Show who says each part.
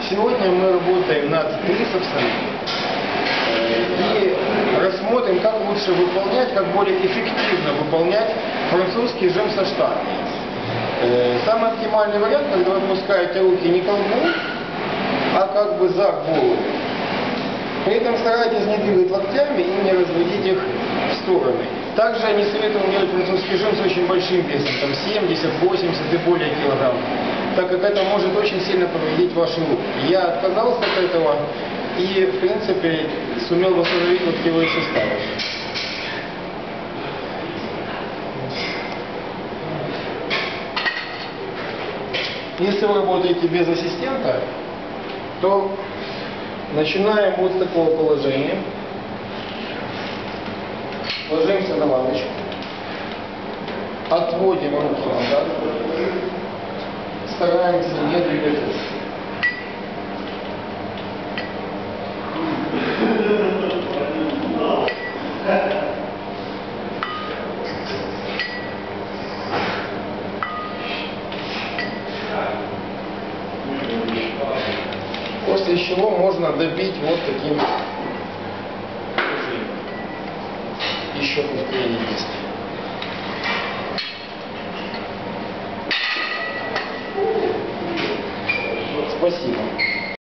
Speaker 1: Сегодня мы работаем над трицепсом и рассмотрим, как лучше выполнять, как более эффективно выполнять французский жим со штангой. Самый оптимальный вариант, когда вы опускаете руки не к лбу, а как бы за голову. При этом старайтесь не двигать локтями и не разводить их в стороны. Также не советую делать французский жим с очень большим весом, там 70, 80 и более килограмм, так как это может очень сильно повредить ваши руки. Я отказался от этого и, в принципе, сумел восстановить локтевые суставы. Если вы работаете без ассистента, то начинаем вот с такого положения. Ложимся на лавочку. Отводим руки назад. Стараемся не двигать. После чего можно добить вот таким еще повторением.